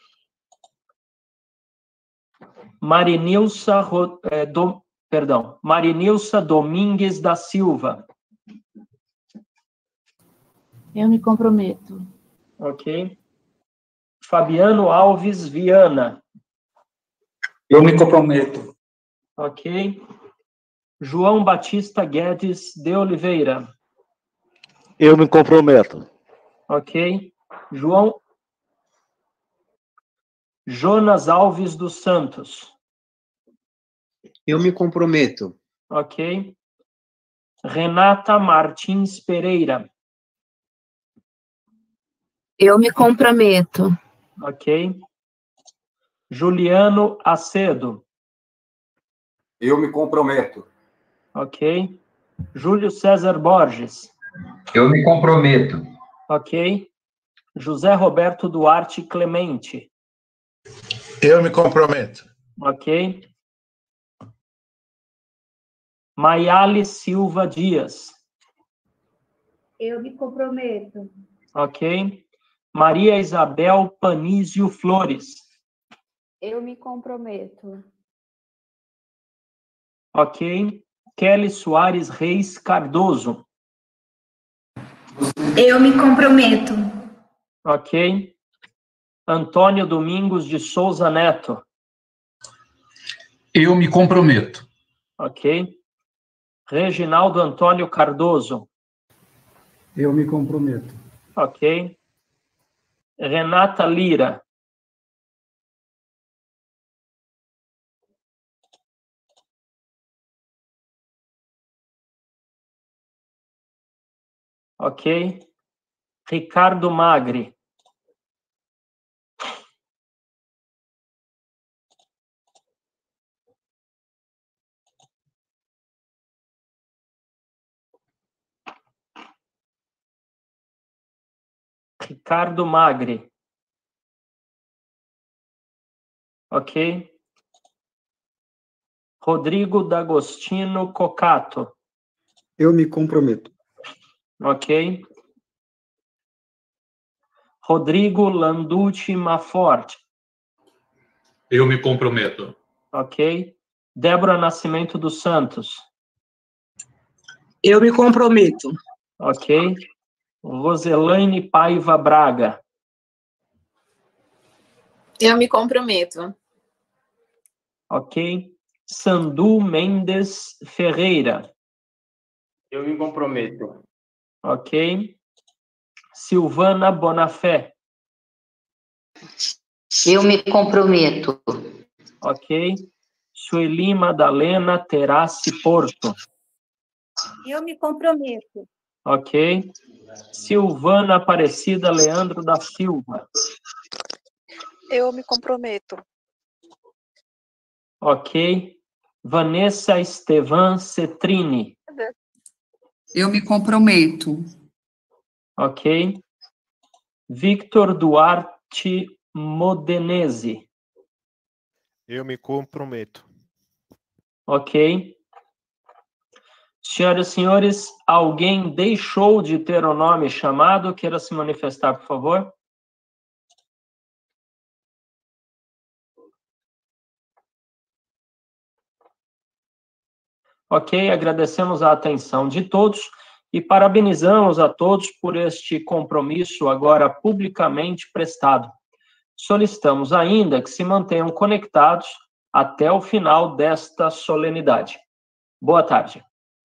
E: Marinilsa Domingues da Silva.
O: Eu me comprometo.
E: Ok. Fabiano Alves Viana.
K: Eu me comprometo.
E: Ok. João Batista Guedes de Oliveira.
P: Eu me comprometo.
E: Ok. Jonas Alves dos Santos.
J: Eu me comprometo.
E: Ok. Renata Martins Pereira.
H: Eu me comprometo.
E: Ok. Juliano Acedo.
I: Eu me comprometo.
E: Ok. Júlio César Borges.
Q: Eu me comprometo.
E: Ok. José Roberto Duarte Clemente.
K: Eu me comprometo.
E: Ok. Maiale Silva Dias.
O: Eu me comprometo.
E: Ok. Maria Isabel Panísio Flores.
O: Eu me comprometo.
E: Ok. Kelly Soares Reis Cardoso.
F: Eu me comprometo.
E: Ok. Antônio Domingos de Souza Neto.
K: Eu me comprometo.
E: Ok. Reginaldo Antônio Cardoso.
R: Eu me comprometo.
E: Ok. Renata Lira. Ok. Ricardo Magri. Ricardo Magri. Ok. Rodrigo D'Agostino Cocato.
R: Eu me comprometo.
E: Ok. Rodrigo Landucci Maforte.
K: Eu me comprometo.
E: Ok. Débora Nascimento dos Santos.
S: Eu me comprometo.
E: Ok. Roselaine Paiva Braga.
T: Eu me comprometo.
E: Ok. Sandu Mendes Ferreira.
J: Eu me comprometo.
E: Ok. Silvana Bonafé.
U: Eu me comprometo.
E: Ok. Sueli Madalena Terassi Porto.
O: Eu me comprometo.
E: Ok. Silvana Aparecida Leandro da Silva.
V: Eu me comprometo.
E: Ok. Vanessa Estevan Cetrini.
W: Eu me comprometo.
E: Ok. Victor Duarte Modenese.
X: Eu me comprometo.
E: Ok. Senhoras e senhores, alguém deixou de ter o nome chamado? Queira se manifestar, por favor. Ok, agradecemos a atenção de todos e parabenizamos a todos por este compromisso agora publicamente prestado. Solicitamos ainda que se mantenham conectados até o final desta solenidade. Boa tarde.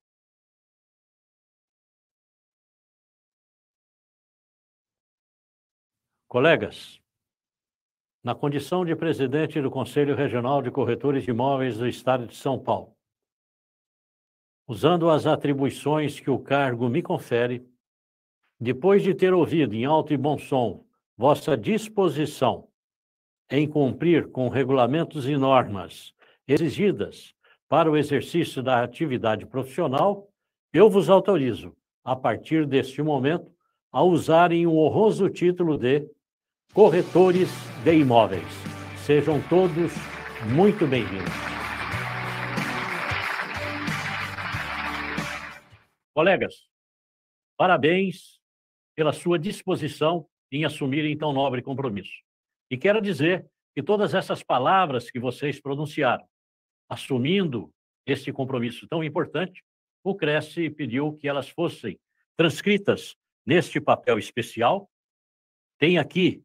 C: Colegas, na condição de presidente do Conselho Regional de Corretores de Imóveis do Estado de São Paulo, usando as atribuições que o cargo me confere, depois de ter ouvido em alto e bom som vossa disposição em cumprir com regulamentos e normas exigidas para o exercício da atividade profissional, eu vos autorizo, a partir deste momento, a usarem o honroso título de corretores de imóveis. Sejam todos muito bem-vindos. Colegas, parabéns pela sua disposição em assumirem tão nobre compromisso. E quero dizer que todas essas palavras que vocês pronunciaram, assumindo este compromisso tão importante, o Cresce pediu que elas fossem transcritas neste papel especial. Tem aqui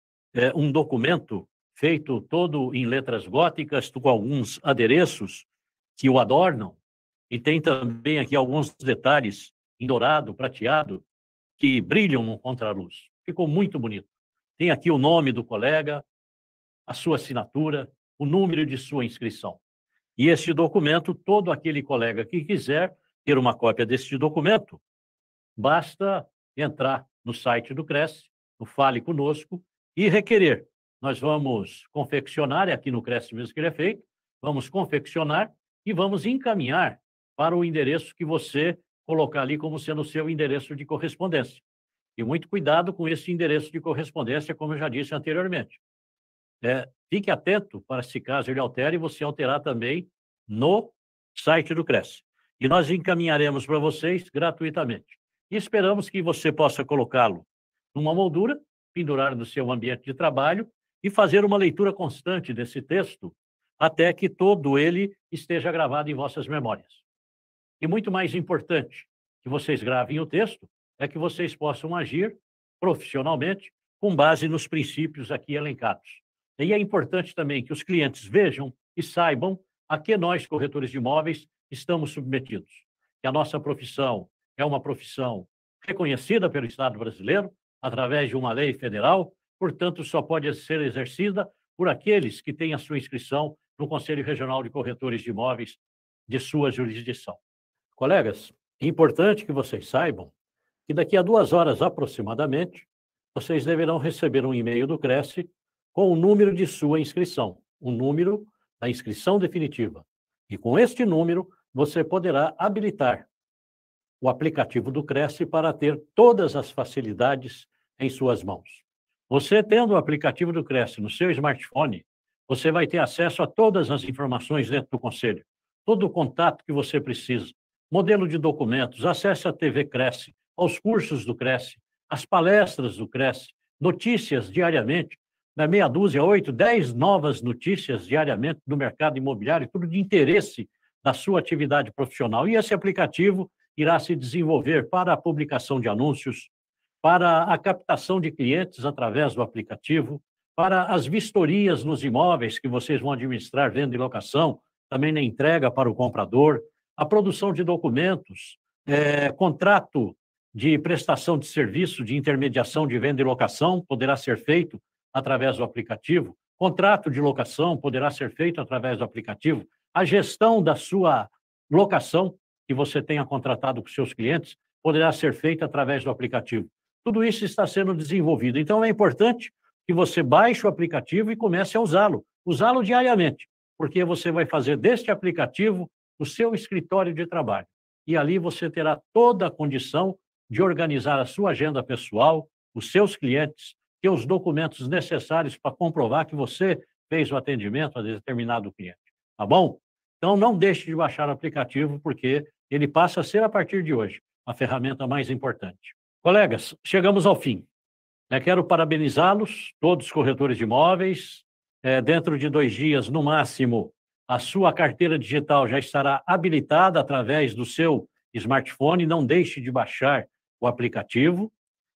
C: um documento feito todo em letras góticas, com alguns adereços que o adornam, e tem também aqui alguns detalhes em dourado, prateado, que brilham no contraluz. Ficou muito bonito. Tem aqui o nome do colega, a sua assinatura, o número de sua inscrição. E este documento, todo aquele colega que quiser ter uma cópia deste documento, basta entrar no site do Cresce, no Fale Conosco, e requerer. Nós vamos confeccionar, é aqui no Cresce mesmo que ele é feito, vamos confeccionar e vamos encaminhar para o endereço que você colocar ali como sendo o seu endereço de correspondência. E muito cuidado com esse endereço de correspondência, como eu já disse anteriormente. Fique atento para, se caso ele altere, você alterar também no site do Cresce. E nós encaminharemos para vocês gratuitamente. E esperamos que você possa colocá-lo numa moldura, pendurar no seu ambiente de trabalho e fazer uma leitura constante desse texto até que todo ele esteja gravado em vossas memórias. E muito mais importante que vocês gravem o texto é que vocês possam agir profissionalmente com base nos princípios aqui elencados. E é importante também que os clientes vejam e saibam a que nós, corretores de imóveis, estamos submetidos. Que a nossa profissão é uma profissão reconhecida pelo Estado brasileiro, através de uma lei federal, portanto, só pode ser exercida por aqueles que têm a sua inscrição no Conselho Regional de Corretores de Imóveis de sua jurisdição. Colegas, é importante que vocês saibam que daqui a 2 horas aproximadamente, vocês deverão receber um e-mail do Cresce com o número de sua inscrição, o número da inscrição definitiva. E com este número, você poderá habilitar o aplicativo do Cresce para ter todas as facilidades em suas mãos. Você tendo o aplicativo do Cresce no seu smartphone, você vai ter acesso a todas as informações dentro do Conselho, todo o contato que você precisa, modelo de documentos, acesso à TV Cresce, aos cursos do Cresce, às palestras do Cresce, notícias diariamente, da meia dúzia, 8, 10 novas notícias diariamente do mercado imobiliário, tudo de interesse da sua atividade profissional. E esse aplicativo irá se desenvolver para a publicação de anúncios, para a captação de clientes através do aplicativo, para as vistorias nos imóveis que vocês vão administrar, venda e locação, também na entrega para o comprador, a produção de documentos, contrato de prestação de serviço, de intermediação de venda e locação, poderá ser feito através do aplicativo, contrato de locação poderá ser feito através do aplicativo, a gestão da sua locação que você tenha contratado com seus clientes poderá ser feita através do aplicativo. Tudo isso está sendo desenvolvido. Então, é importante que você baixe o aplicativo e comece a usá-lo diariamente, porque você vai fazer deste aplicativo o seu escritório de trabalho. E ali você terá toda a condição de organizar a sua agenda pessoal, os seus clientes, ter os documentos necessários para comprovar que você fez o atendimento a determinado cliente. Tá bom? Então, não deixe de baixar o aplicativo, porque ele passa a ser, a partir de hoje, a ferramenta mais importante. Colegas, chegamos ao fim. Quero parabenizá-los, todos os corretores de imóveis. Dentro de 2 dias, no máximo, a sua carteira digital já estará habilitada através do seu smartphone. Não deixe de baixar o aplicativo.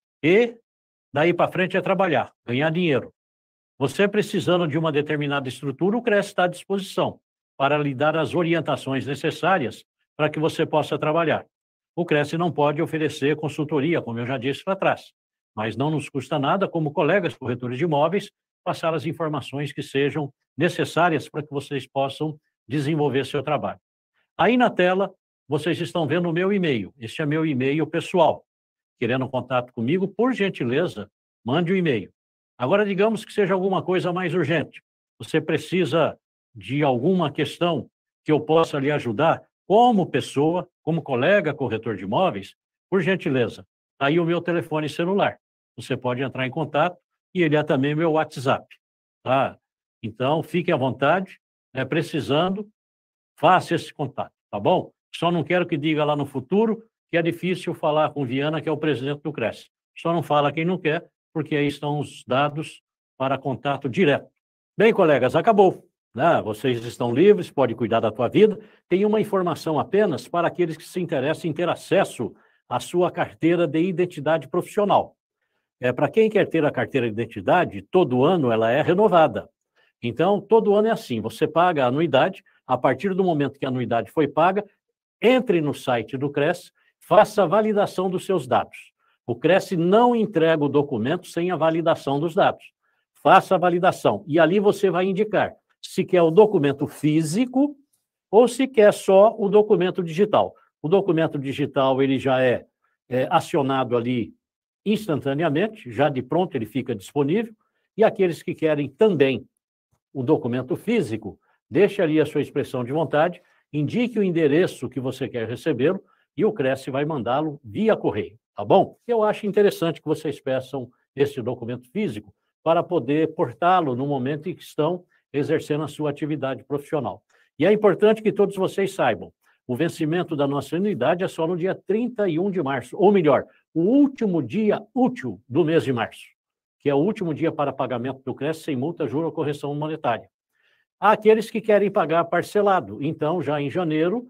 C: E daí para frente é trabalhar, ganhar dinheiro. Você precisando de uma determinada estrutura, o Cresce está à disposição para lhe dar as orientações necessárias para que você possa trabalhar. O Cresce não pode oferecer consultoria, como eu já disse lá atrás, mas não nos custa nada, como colegas corretores de imóveis, passar as informações que sejam necessárias para que vocês possam desenvolver seu trabalho. Aí na tela, vocês estão vendo o meu e-mail. Este é meu e-mail pessoal. Querendo contato comigo, por gentileza, mande um e-mail. Agora, digamos que seja alguma coisa mais urgente. Você precisa de alguma questão que eu possa lhe ajudar como pessoa, como colega corretor de imóveis, por gentileza. Aí o meu telefone celular. Você pode entrar em contato e ele é também meu WhatsApp. Tá? Então, fique à vontade, precisando, faça esse contato, tá bom? Só não quero que diga lá no futuro que é difícil falar com Viana, que é o presidente do Cresce. Só não fala quem não quer, porque aí estão os dados para contato direto. Bem, colegas, acabou. Vocês estão livres, pode cuidar da tua vida. Tem uma informação apenas para aqueles que se interessam em ter acesso à sua carteira de identidade profissional. Para quem quer ter a carteira de identidade, todo ano ela é renovada. Então, todo ano é assim, você paga a anuidade, a partir do momento que a anuidade foi paga, entre no site do Cresce, faça a validação dos seus dados. O Cresce não entrega o documento sem a validação dos dados. Faça a validação e ali você vai indicar se quer o documento físico ou se quer só o documento digital. O documento digital ele já é acionado ali instantaneamente, já de pronto ele fica disponível, e aqueles que querem também o documento físico, deixe ali a sua expressão de vontade, indique o endereço que você quer recebê-lo e o Cresce vai mandá-lo via correio, tá bom? Eu acho interessante que vocês peçam esse documento físico para poder portá-lo no momento em que estão exercendo a sua atividade profissional. E é importante que todos vocês saibam, o vencimento da nossa anuidade é só no dia 31 de março, ou melhor, o último dia útil do mês de março, que é o último dia para pagamento do Cresce sem multa, juro ou correção monetária. Há aqueles que querem pagar parcelado, então já em janeiro,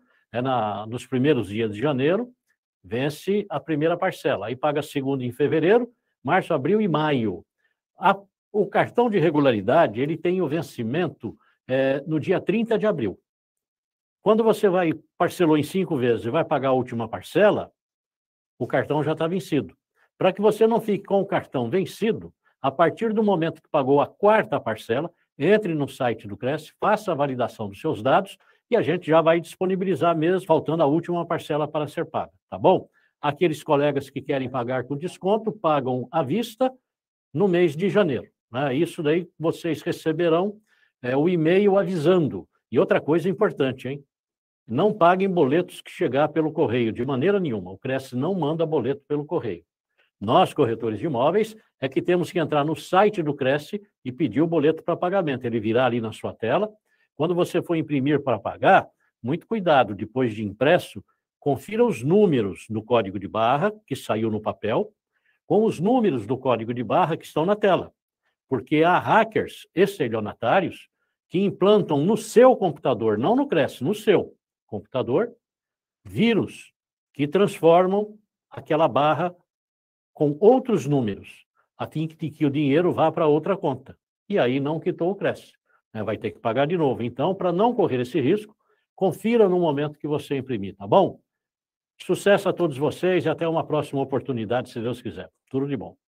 C: nos primeiros dias de janeiro, vence a primeira parcela, aí paga a segunda em fevereiro, março, abril e maio. O cartão de regularidade, ele tem o vencimento no dia 30 de abril. Quando você parcelou em 5 vezes e vai pagar a última parcela, o cartão já está vencido. Para que você não fique com o cartão vencido, a partir do momento que pagou a 4ª parcela, entre no site do Cresce, faça a validação dos seus dados e a gente já vai disponibilizar mesmo, faltando a última parcela para ser paga, tá bom? Aqueles colegas que querem pagar com desconto, pagam à vista no mês de janeiro. Isso daí vocês receberão o e-mail avisando. E outra coisa importante, hein? Não paguem boletos que chegar pelo correio, de maneira nenhuma. O Cresce não manda boleto pelo correio. Nós, corretores de imóveis, é que temos que entrar no site do Cresce e pedir o boleto para pagamento. Ele virá ali na sua tela. Quando você for imprimir para pagar, muito cuidado, depois de impresso, confira os números no código de barra, que saiu no papel, com os números do código de barra que estão na tela. Porque há hackers, estelionatários, que implantam no seu computador, não no Cresce, no seu computador, vírus que transformam aquela barra com outros números, a fim de que o dinheiro vá para outra conta. E aí não quitou o Cresce, né? Vai ter que pagar de novo. Então, para não correr esse risco, confira no momento que você imprimir, tá bom? Sucesso a todos vocês e até uma próxima oportunidade, se Deus quiser. Tudo de bom.